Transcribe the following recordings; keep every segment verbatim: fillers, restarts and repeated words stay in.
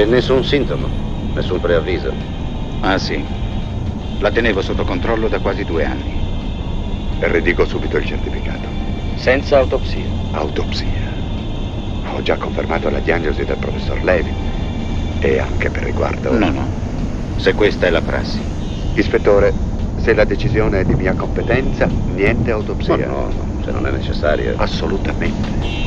nessun sintomo, nessun preavviso. Ah sì, la tenevo sotto controllo da quasi due anni. Ridico subito il certificato. Senza autopsia. Autopsia. Ho già confermato la diagnosi del professor Levin. E anche per riguardo... No, no. Se questa è la prassi. Ispettore, se la decisione è di mia competenza, niente autopsia. No, no, no, se non è necessario. Assolutamente.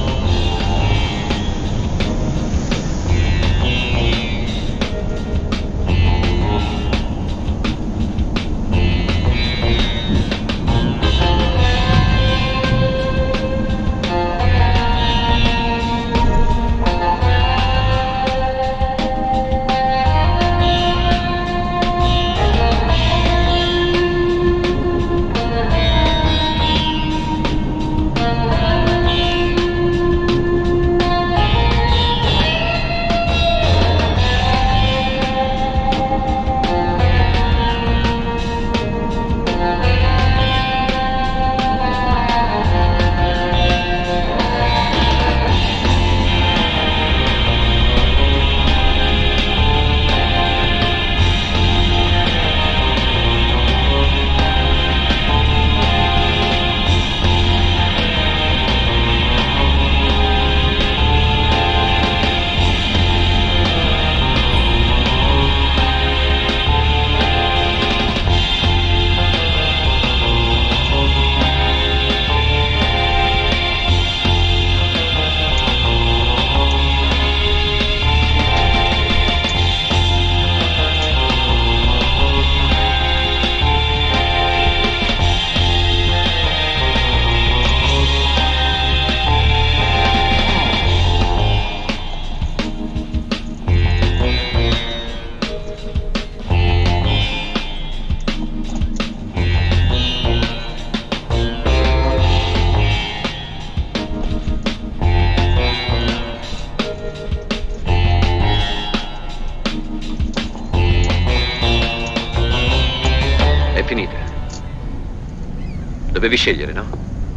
Dovevi scegliere, no?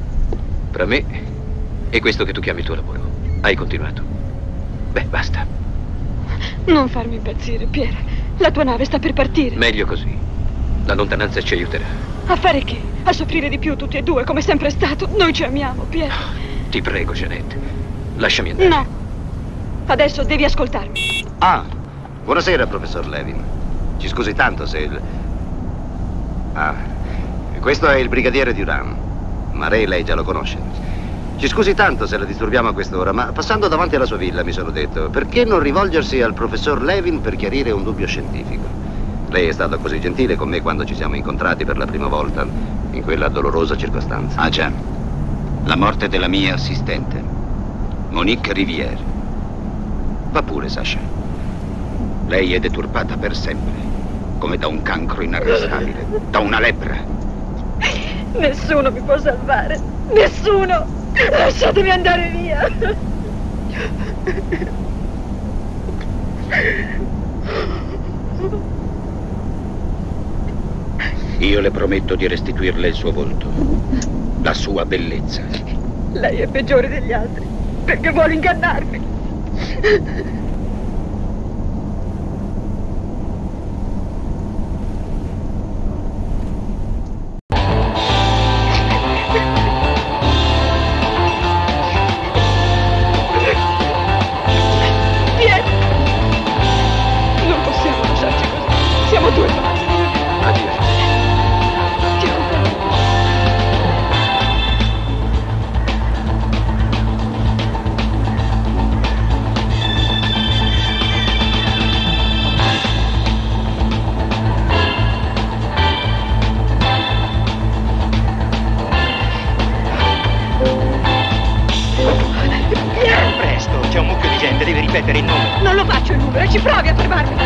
Tra me e questo che tu chiami il tuo lavoro. Hai continuato. Beh, basta. Non farmi impazzire, Pierre. La tua nave sta per partire. Meglio così. La lontananza ci aiuterà. A fare che? A soffrire di più tutti e due, come sempre è stato. Noi ci amiamo, Pierre. Ti prego, Jeanette. Lasciami andare. No. Adesso devi ascoltarmi. Ah, buonasera, professor Levin. Ci scusi tanto se il... Ah... Questo è il brigadiere Durand. Maré lei già lo conosce. Ci scusi tanto se la disturbiamo a quest'ora, ma passando davanti alla sua villa mi sono detto, perché non rivolgersi al professor Levin per chiarire un dubbio scientifico? Lei è stato così gentile con me quando ci siamo incontrati per la prima volta, in quella dolorosa circostanza. Ah già, la morte della mia assistente, Monique Rivière. Va pure, Sasha. Lei è deturpata per sempre, come da un cancro inarrestabile, da una lebbra. Nessuno mi può salvare. Nessuno. Lasciatemi andare via. Io le prometto di restituirle il suo volto, la sua bellezza. Lei è peggiore degli altri, perché vuole ingannarmi. Non lo faccio il numero, ci provi a fermarmi.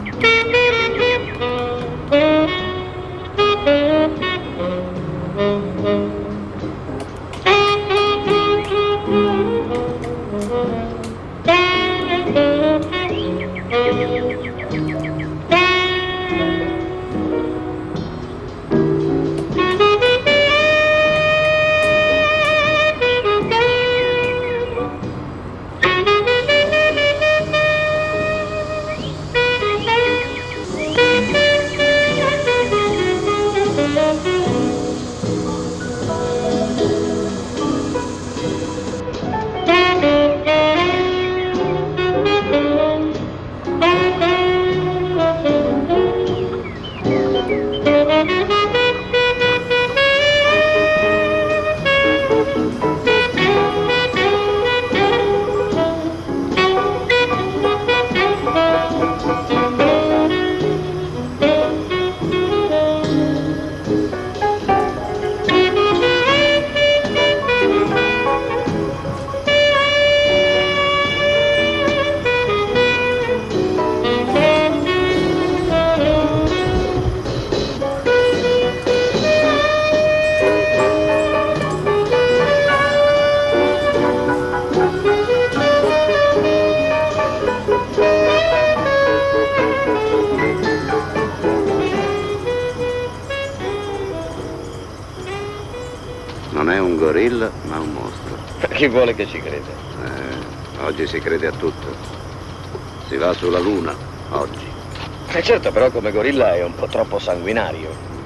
gorilla, ma un mostro. Chi vuole che ci creda? Eh, oggi si crede a tutto. Si va sulla luna, oggi. Eh certo, però come gorilla è un po' troppo sanguinario.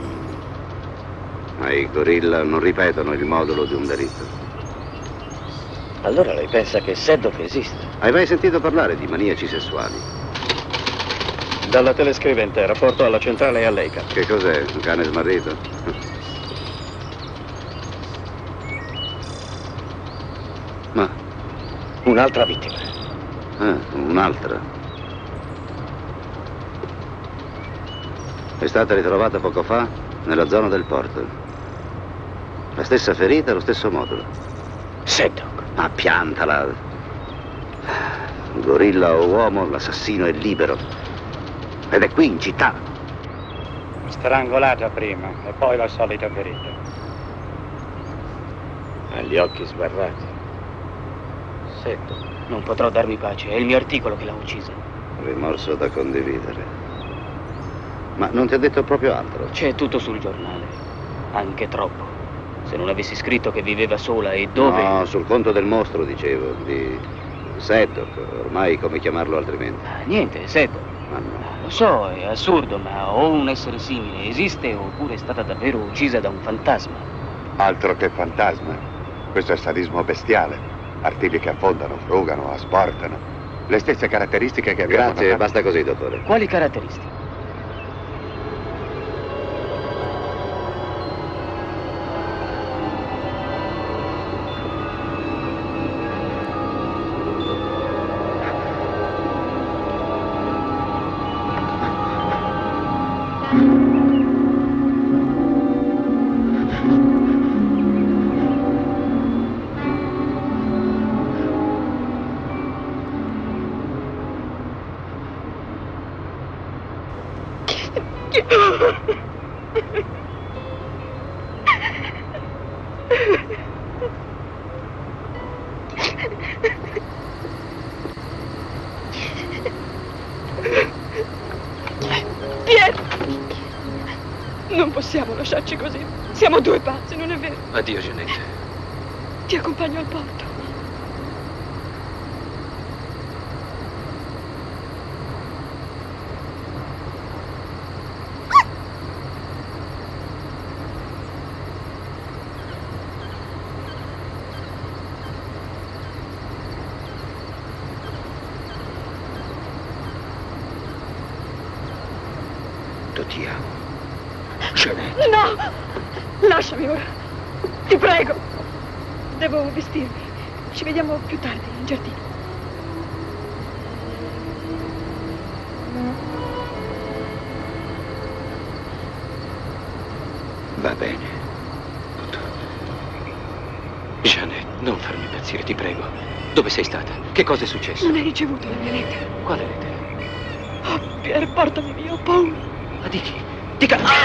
Ma i gorilla non ripetono il modulo di un delitto. Allora lei pensa che Seddock esista? Hai mai sentito parlare di maniaci sessuali? Dalla telescrivente, rapporto alla centrale e a Leica. Che cos'è? Un cane smarrito? Ma? Un'altra vittima. Ah, un'altra. È stata ritrovata poco fa nella zona del porto. La stessa ferita e lo stesso modulo. Seddock. Ma piantala. Gorilla o uomo, l'assassino è libero. Ed è qui in città. Strangolata prima e poi la solita ferita. Ha gli occhi sbarrati. Seddock. Non potrò darmi pace, è il mio articolo che l'ha uccisa. Rimorso da condividere. Ma non ti ha detto proprio altro? C'è tutto sul giornale, anche troppo. Se non avessi scritto che viveva sola e dove... No, sul conto del mostro, dicevo, di Seddock, ormai come chiamarlo altrimenti. Ah, niente, Seddock. Ma no. Lo so, è assurdo, ma o un essere simile esiste oppure è stata davvero uccisa da un fantasma. Altro che fantasma. Questo è sadismo bestiale. Artigli che affondano, frugano, asportano. Le stesse caratteristiche che abbiamo... Grazie, basta così, dottore. Quali caratteristiche? Pietro! Non possiamo lasciarci così. Siamo due pazzi, non è vero? Addio, Jeanette. Ti accompagno al porto. Ti amo. Jeanette. No! Lasciami ora. Ti prego. Devo vestirmi. Ci vediamo più tardi in giardino. Va bene. Jeanette, non farmi impazzire, ti prego. Dove sei stata? Che cosa è successo? Non hai ricevuto la mia lettera? Quale lettera? Oh, Pierre, portami via, ho paura. Ma di chi? Di ca... Ah!